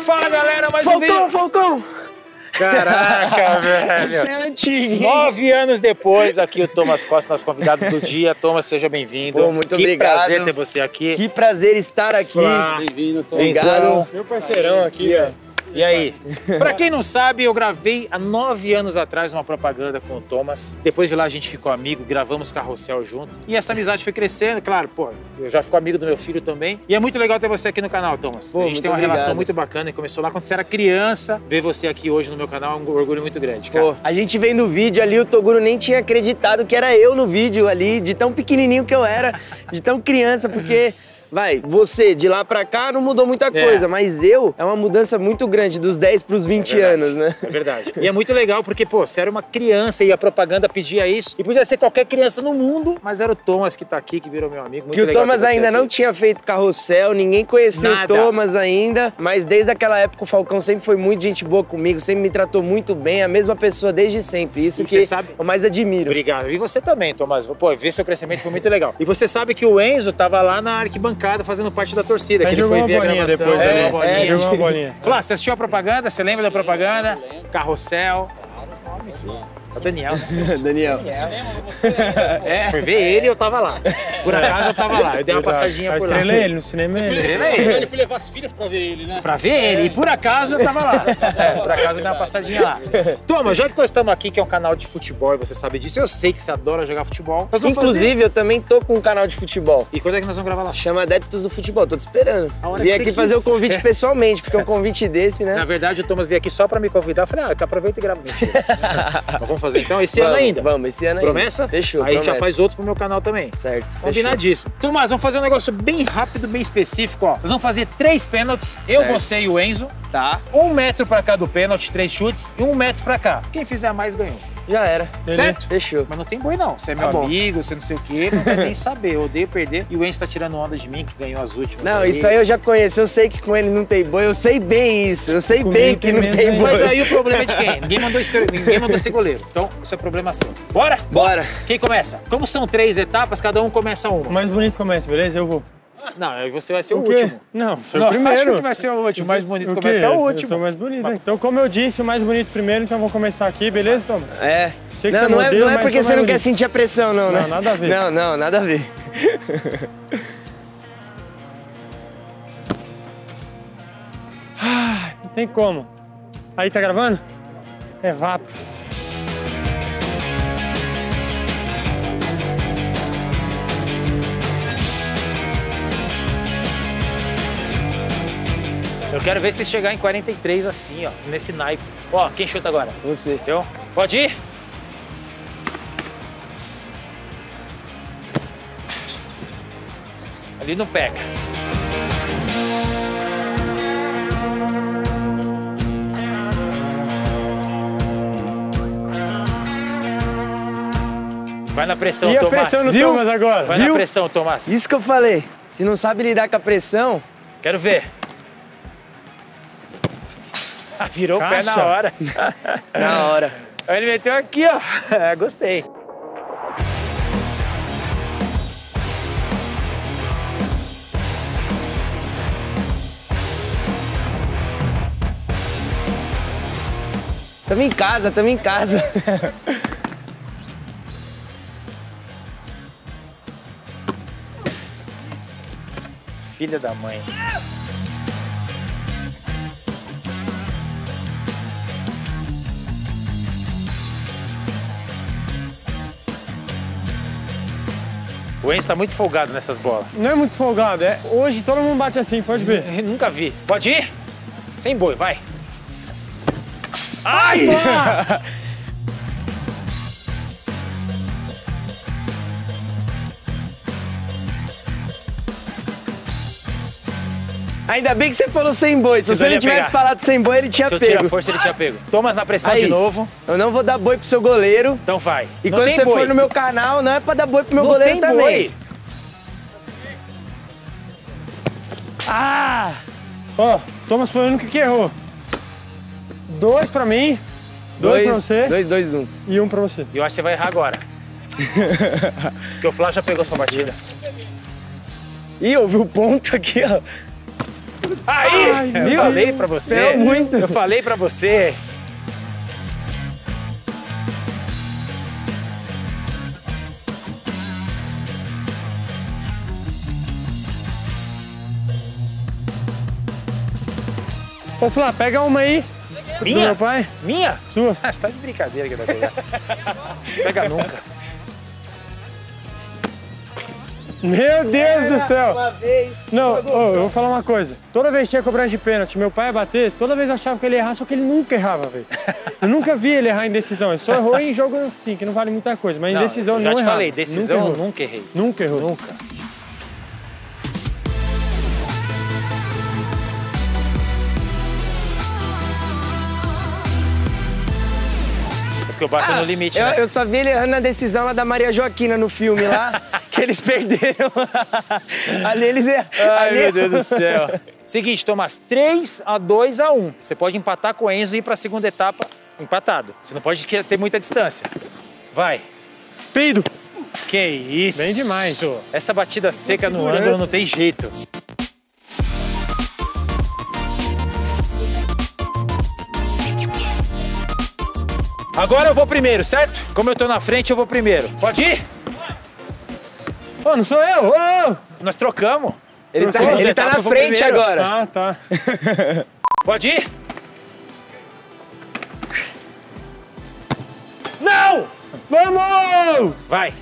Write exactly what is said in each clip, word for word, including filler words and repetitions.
Fala, galera, mais Falcão, um vídeo. Falcão! Caraca, velho. Isso é antigo, hein? Nove anos depois, aqui o Thomas Costa, nosso convidado do dia. Thomas, seja bem-vindo. Pô, muito que obrigado. Que prazer ter você aqui. Que prazer estar aqui. Bem-vindo, Thomas. Obrigado. Meu parceirão aqui, ó. E aí? Pra quem não sabe, eu gravei há nove anos atrás uma propaganda com o Thomas. Depois de lá a gente ficou amigo, gravamos Carrossel junto. E essa amizade foi crescendo, claro, pô, eu já fico amigo do meu filho também. E é muito legal ter você aqui no canal, Thomas. Pô, a gente muito tem uma obrigado. relação muito bacana e começou lá quando você era criança. Ver você aqui hoje no meu canal é um orgulho muito grande, cara. Pô, a gente vendo o vídeo ali, o Toguro nem tinha acreditado que era eu no vídeo ali, de tão pequenininho que eu era, de tão criança, porque... Vai, você, de lá pra cá não mudou muita coisa, É. mas eu, é uma mudança muito grande, dos dez pros vinte É anos, né? É verdade. E é muito legal porque, pô, você era uma criança e a propaganda pedia isso. E podia ser qualquer criança no mundo, mas era o Thomas que tá aqui, que virou meu amigo. Muito Que o legal Thomas ter você ainda aqui. não tinha feito Carrossel, ninguém conhecia Nada. o Thomas ainda, mas desde aquela época o Falcão sempre foi muito gente boa comigo, sempre me tratou muito bem, a mesma pessoa desde sempre. Isso E que você sabe- eu mais admiro. Obrigado. E você também, Thomas. Pô, ver seu crescimento foi muito legal. E você sabe que o Enzo tava lá na arquibancada fazendo parte da torcida, A que gente ele foi jogou ver uma a bolinha gravação. depois, É, jogou uma bolinha, é, jogou uma gente. bolinha. Flá, você assistiu a propaganda? Você lembra da propaganda? Carrossel. É o Daniel. Daniel. É. Foi ver ele e eu tava lá. Por acaso eu tava lá. Eu dei uma passadinha Eu por lá. estrelei ele no cinema. ele. Estrela ele. Ele foi levar as filhas pra ver ele, né? Pra ver ele. E por acaso eu tava lá. É, por acaso eu dei uma passadinha lá. Thomas, já que nós estamos aqui, que é um canal de futebol, e você sabe disso, eu sei que você adora jogar futebol. Nós vamos Inclusive, fazer... eu também tô com um canal de futebol. E quando é que nós vamos gravar lá? Chama Adeptos do Futebol, tô te esperando. A hora Vim que você aqui fazer o quiser. convite pessoalmente, porque um convite desse, né? Na verdade, o Thomas veio aqui só pra me convidar. Eu falei, ah, aproveita e grava. Mentira. Mas vamos fazer então esse ano Vamos, ainda. Vamos, esse ano ainda. Promessa? Fechou, Aí a gente já promessa. faz outro pro meu canal também. Certo, Combinadíssimo. Tomás, vamos fazer um negócio bem rápido, bem específico, ó. Nós vamos fazer três pênaltis, eu, Certo. você e o Enzo. fechou. Tá, Um metro pra cá do pênalti, três chutes, e um metro pra cá. Quem fizer mais ganhou. já era. Certo? Fechou. Mas não tem boi não. Você é meu Tá bom. amigo, você não sei o quê, não quer nem saber. Eu odeio perder. E o Enzo tá tirando onda de mim, que ganhou as últimas. Não, isso aí eu já conheço, eu sei que com ele não tem boi, eu sei bem isso, eu sei Comigo bem que tem não menos tem ainda. boi. Mas aí o problema é de quem? Ninguém mandou, escre... Ninguém mandou ser goleiro. Então, isso é problema seu. Bora? Bora. Quem começa? Como são três etapas, cada um começa O uma. mais bonito começa, beleza? Eu vou. Não, aí você vai ser o, O quê? último. Não, sou Não, o primeiro. acho que vai ser o último. O mais bonito O quê? começa é o Eu último. sou o mais bonito. né? Então, como eu disse, o mais bonito primeiro, então eu vou começar aqui, beleza, Thomas? É. Sei que não, você não, é, modelo, não é mas porque sou você não mais quer bonito. sentir a pressão, não, né? Não, nada a ver. Não, não, nada a ver. Ah, não tem como. Aí, tá gravando? É vapo. Eu quero ver se chegar em quarenta e três assim, ó, nesse naipe. Ó, quem chuta agora? Você. Eu? Pode ir? Ali não pega. Vai na pressão, E a Tomás. pressão no Viu? Thomas agora? Vai Viu? na pressão, Tomás. Isso que eu falei. Se não sabe lidar com a pressão, Quero ver. Ah, virou o pé Caixa. na hora. na hora. Aí ele meteu aqui, ó. É, gostei. Tamo em casa, tamo em casa. Filha da mãe. O Enzo tá muito folgado nessas bolas. Não é muito folgado, é. Hoje todo mundo bate assim, pode ver. Nunca vi. Pode ir? Sem boi, vai. Ai! pá! Ainda bem que você falou sem boi. Se Senão você ele não ia tivesse pegar. falado sem boi, ele tinha Se eu tirar pego. força, ele tinha pego. Thomas na pressão Aí. de novo. Eu não vou dar boi pro seu goleiro. Então vai. E Não quando tem você boi. for no meu canal, não é pra dar boi pro meu Não goleiro tem também. boi. Ah! Ó, Thomas foi o único que errou. Dois pra mim, dois, pra você Dois, dois, um. e um pra você. E eu acho que você vai errar agora. Porque o Flá já pegou sua batida. Ih, ouvi o ponto aqui, ó. Aí! Ai, eu meu falei Deus pra do você. céu, muito. Eu falei pra você. Ô, Flá, pega uma aí. Do Minha? meu pai. Minha? Sua. Ah, você tá de brincadeira que vai pegar. Pega nunca. Meu Deus do céu. Uma vez. Não, ô, eu vou falar uma coisa. Toda vez que tinha cobrança de pênalti, meu pai ia bater, toda vez eu achava que ele ia errar, só que ele nunca errava, velho. Eu nunca vi ele errar em decisão. Ele só errou em jogo, sim, que não vale muita coisa. Mas em Não, decisão eu não já te errava. falei, decisão nunca eu errou. nunca errei. Nunca errou. Nunca. Porque eu bato no limite, eu, né? eu só vi ele errando na decisão lá da Maria Joaquina no filme lá, que eles perderam. Ali eles erram. Ai, ali meu Deus do céu. Seguinte, Tomás, três a dois a um. Você pode empatar com o Enzo e ir pra segunda etapa empatado. Você não pode ter muita distância. Vai. Peido. Que isso. Bem demais. Essa batida seca no segurança. ângulo não tem jeito. Agora eu vou primeiro, certo? Como eu tô na frente, eu vou primeiro. Pode ir? Ô, não sou eu. Ô! Nós trocamos. Ele tá, Segunda ele tá etapa, na eu vou frente primeiro. agora. Ah, tá. Pode ir? Não! Vamos! Vai.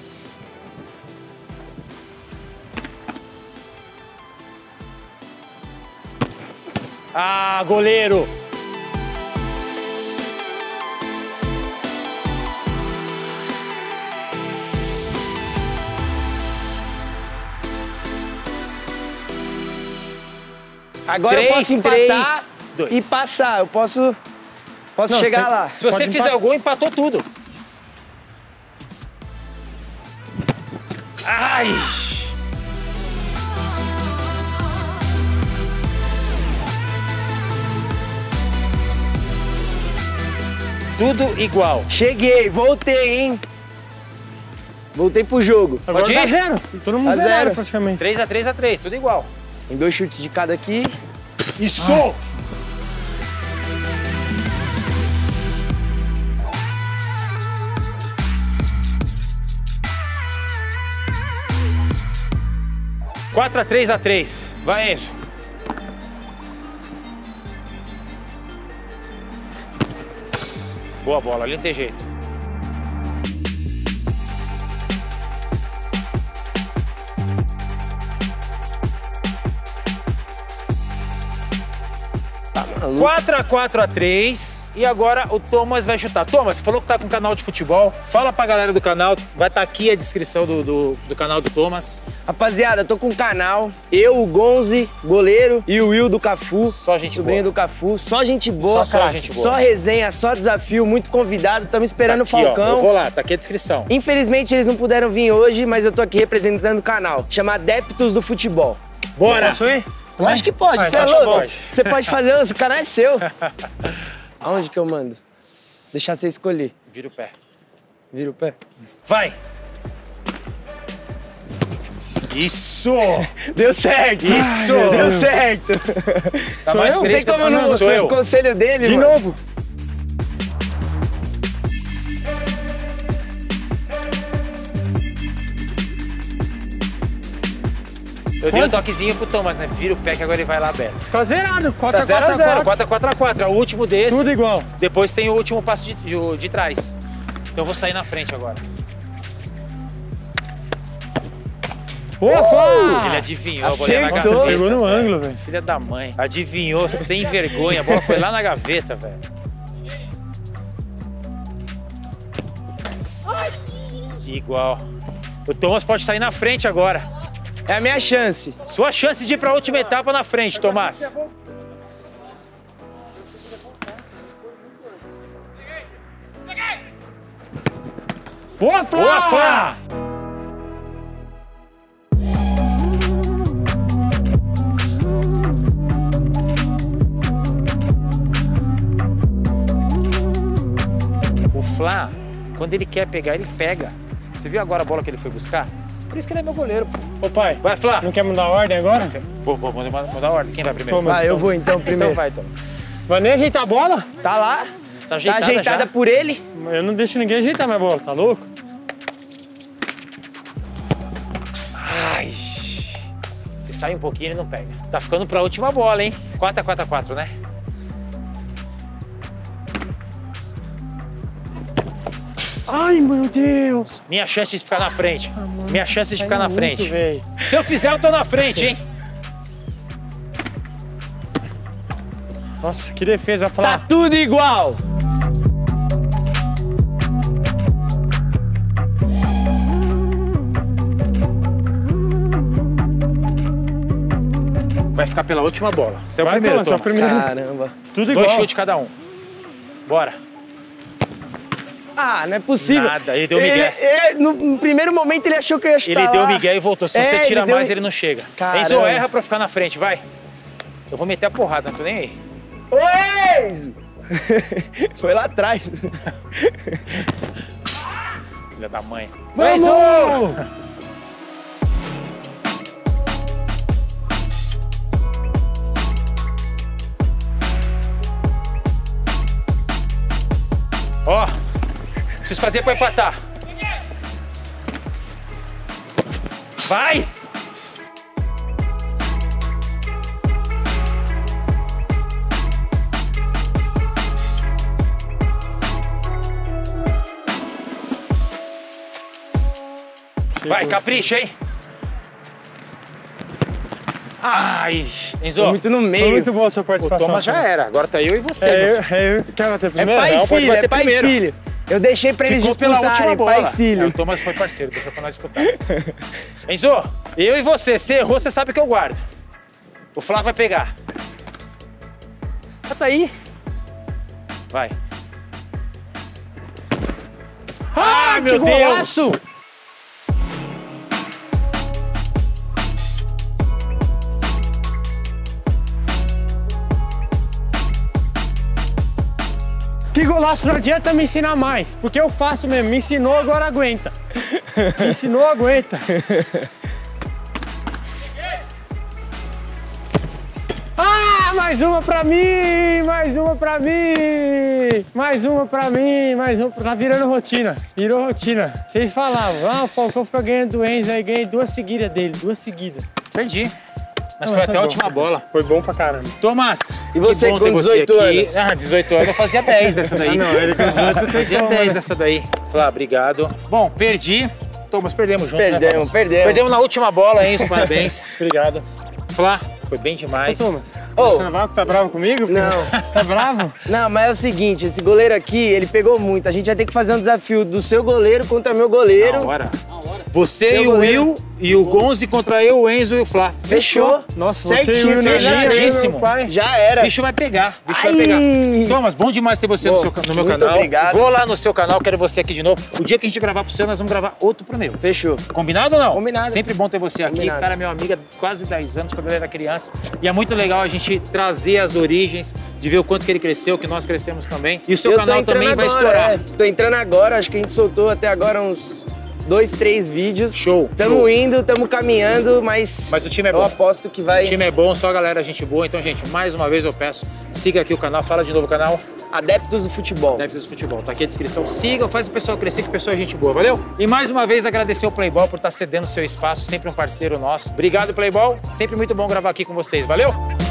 Ah, goleiro. Agora eu Três, posso empatar três, dois. e passar. Eu posso, posso Não, chegar tem- lá. Se você Pode fizer empatar. o gol, empatou tudo. Ai! Tudo igual. Cheguei, voltei, hein? Voltei pro jogo. Agora Pode tá ir? zero. Todo mundo Tá zero, zero. praticamente. três a três a três, tudo igual. Tem dois chutes de cada aqui. Isso! quatro a três a três. Vai, Enzo. Boa bola, ali não tem jeito. quatro a quatro a três e agora o Thomas vai chutar. Thomas, você falou que tá com um canal de futebol. Fala pra galera do canal, vai estar aqui a descrição do, do, do canal do Thomas. Rapaziada, eu tô com um canal. Eu, o Gonzi, goleiro, e o Will do Cafu. Só gente sobrinho boa. do Cafu. Só gente boa. Só cara, gente boa. Só resenha, só desafio, muito convidado. Estamos esperando Tá o aqui, Falcão. ó, eu vou lá, tá aqui a descrição. Infelizmente eles não puderam vir hoje, mas eu tô aqui representando o canal. Chama Adeptos do Futebol. Bora! Posso ir? Eu acho que pode, Ah, você é então acho que louco. pode. Você pode fazer, o canal é seu. Aonde que eu mando? Deixar você escolher. Vira o pé. Vira o pé. Vai! Isso! Deu certo! Isso! Deu certo! Tá Sou mais eu? três Tem como que eu- não Sou eu. o conselho dele, De mano? novo. Eu dei um toquezinho pro Thomas, né? Vira o pé que agora ele vai lá aberto. Tá zerado. Tá quatro a zero a quatro. zero, quatro a quatro a quatro. É o último desse. Tudo igual. Depois tem o último passo de, de, de trás. Então eu vou sair na frente agora. Opa! Ele adivinhou, a bola ia na Acertou. gaveta. Pegou no velho. ângulo, velho. Filha da mãe. Adivinhou sem vergonha. A bola foi lá na gaveta, velho. Igual. O Thomas pode sair na frente agora. É a minha chance. Sua chance de ir pra última etapa na frente, Tomás. Boa, Flá! Boa, Flá! O Flá, quando ele quer pegar, ele pega. Você viu agora a bola que ele foi buscar? Por isso que ele é meu goleiro, pô. Ô, pai. Vai, Flá. Não quer mudar a ordem agora? Vou, vou mudar, mudar a ordem. Quem vai primeiro? Toma. Ah, eu vou então primeiro. Então vai, então. Vai nem ajeitar a bola? Tá lá. Tá ajeitada, tá ajeitada já? por ele. Eu não deixo ninguém ajeitar minha bola, tá louco? Ai. Se sai um pouquinho, ele não pega. Tá ficando pra última bola, hein? quatro a quatro a quatro, né? Ai, meu Deus. Minha chance de ficar na frente. Ah, Minha chance de ficar na muito, frente. véio. Se eu fizer, eu tô na frente, hein? Nossa, que defesa, Tá Flá. tudo igual. Vai ficar pela última bola. Você é o Vai, primeiro, Thomas, é o Thomas. primeiro. Caramba. Tudo igual. Dois chutes cada um. Bora. Ah, não é possível. Nada, ele deu migué. Ele- ele- no, no primeiro momento ele achou que eu ia chutar Ele deu lá. migué e voltou. Se É, você tira ele deu mais, mi- ele não chega. Caramba. Enzo, erra pra ficar na frente, vai. Eu vou meter a porrada, não tô nem aí. Ô, Enzo! Foi lá atrás. Filha da mãe. Vamos! Ó, preciso fazer pra empatar. Vai! Vai, capricha, hein? Ai, Enzo, Foi muito no Foi meio. muito boa a sua o participação. Thomas já era. Agora tá eu e você. É, moço. eu, é eu. Quer bater É primeiro? pai Não, e pode filho, é bater pai primeiro. e filho. Eu deixei pra eles Ficou pela disputarem, última pai bola. e filho. É, o Thomas foi parceiro, deixou pra nós disputar. Enzo, eu e você, se errou, você sabe que eu guardo. O Flávio vai pegar. Ah, tá aí. Vai. Ah, meu que Deus! golaço! Que golaço, não adianta me ensinar mais, porque eu faço mesmo. Me ensinou, agora aguenta. Me ensinou, aguenta. Ah, mais uma pra mim, mais uma pra mim, mais uma pra mim, mais uma. Tá virando rotina, virou rotina. Vocês falavam, ah, o Falcão fica ganhando do Enzo, aí ganhei duas seguidas dele, duas seguidas. Perdi. Mas Não, foi essa até é a bom, última foi bom. bola. Foi bom pra caramba. Thomas, E você que bom com ter você dezoito aqui. anos? Ah, dezoito anos. Eu fazia dez dessa daí. Ah, não, ele com dezoito tem Fazia como, dez né? dessa daí. Flá, obrigado. Bom, perdi. Thomas, perdemos junto, né, Perdemos, Thomas? perdemos. Perdemos na última bola, Enzo, parabéns. Obrigado. Flá, foi bem demais. Ô, Thomas, Ô. você não tá bravo comigo? filho? Não. Tá bravo? Não, mas é o seguinte, esse goleiro aqui, ele pegou muito. A gente vai ter que fazer um desafio do seu goleiro contra meu goleiro. Na hora. Você Seu e o goleiro. Will e o Gonzi contra eu, o Enzo e o Flá. Fechou. Nossa, Certinho, você e o Will fechadíssimo. meu pai. Já era. O bicho vai pegar, o bicho vai Ai. pegar. Thomas, bom demais ter você no, Pô, seu, no meu muito canal. obrigado. Vou lá no seu canal, quero você aqui de novo. O dia que a gente gravar pro seu, nós vamos gravar outro pro meu. Fechou. Combinado ou não? Combinado. Sempre bom ter você aqui. Combinado. Cara, meu amigo há quase dez anos, quando ele era criança. E é muito legal a gente trazer as origens, de ver o quanto que ele cresceu, que nós crescemos também. E o seu Eu tô canal entrando também vai agora, estourar. é. Tô entrando agora, acho que a gente soltou até agora uns dois, três vídeos. Show, Tamo show. indo, tamo caminhando, mas, Mas o time é eu bom. aposto que vai... O time é bom, só a galera, gente boa. Então, gente, mais uma vez eu peço, siga aqui o canal. Fala de novo o canal. Adeptos do futebol. Adeptos do Futebol. Tá aqui a descrição. Siga, faz o pessoal crescer, que o pessoal é gente boa, valeu? E mais uma vez agradecer ao Playball por estar cedendo seu espaço, sempre um parceiro nosso. Obrigado, Playball. Sempre muito bom gravar aqui com vocês, valeu?